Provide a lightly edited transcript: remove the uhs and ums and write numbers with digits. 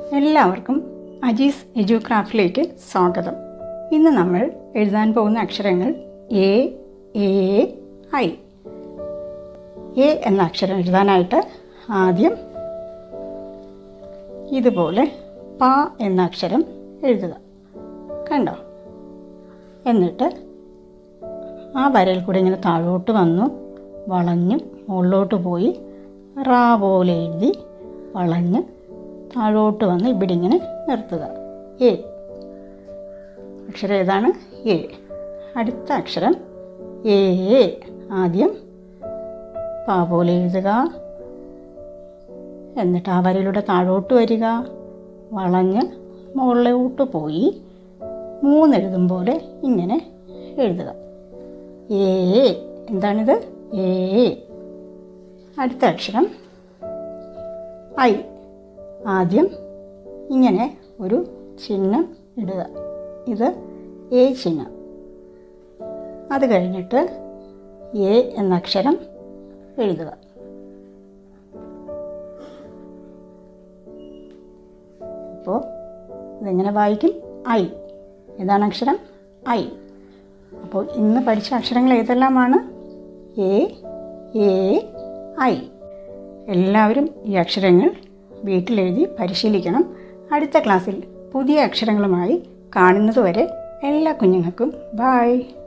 എല്ലാവർക്കും അജീസ് എജുക്രാഫ്റ്റിലേക്ക് സ്വാഗതം. ഇന്ന് നമ്മൾ എഴുതാൻ പോകുന്ന അക്ഷരങ്ങൾ എ, എ, ഐ. എ എന്ന അക്ഷരം എഴുതാനായിട്ട് ആദ്യം ഇതുപോലെ പ എന്ന അക്ഷരം എഴുതുക. കണ്ടോ? എന്നിട്ട് ആ വരയിൽ കൂടെ ഇങ്ങനെ താഴോട്ട് വന്നു വളഞ്ഞ് മുകളിലോട്ട് പോയി റാ പോലെ എഴുതി വളഞ്ഞ് താഴോട്ട് വന്ന് ഇവിടെ ഇങ്ങനെ നിർത്തുക. എ അക്ഷരം ഏതാണ്? എ. അടുത്ത അക്ഷരം എ. ആദ്യം പ പോലെ എഴുതുക, എന്നിട്ട് ആ വരയിലൂടെ താഴോട്ട് വരിക, വളഞ്ഞ് മുകളിലോട്ട് പോയി 3 എഴുതും പോലെ ഇങ്ങനെ എഴുതുക. എ. എന്താണിത്? എ. അടുത്ത അക്ഷരം ഐ. ആദ്യം ഇങ്ങനെ ഒരു ചിഹ്നം ഇടുക. ഇത് എ ചിഹ്നം. അത് കഴിഞ്ഞിട്ട് എ എന്ന അക്ഷരം എഴുതുക. ഇപ്പോൾ ഇതെങ്ങനെ വായിക്കും? ഐ. ഏതാണ് അക്ഷരം? ഐ. അപ്പോൾ ഇന്ന് പഠിച്ച അക്ഷരങ്ങൾ ഏതെല്ലാമാണ്? A, A, I. എല്ലാവരും ഈ അക്ഷരങ്ങൾ വീട്ടിലെഴുതി പരിശീലിക്കണം. അടുത്ത ക്ലാസ്സിൽ പുതിയ അക്ഷരങ്ങളുമായി കാണുന്നതുവരെ എല്ലാ കുഞ്ഞുങ്ങൾക്കും ബൈ.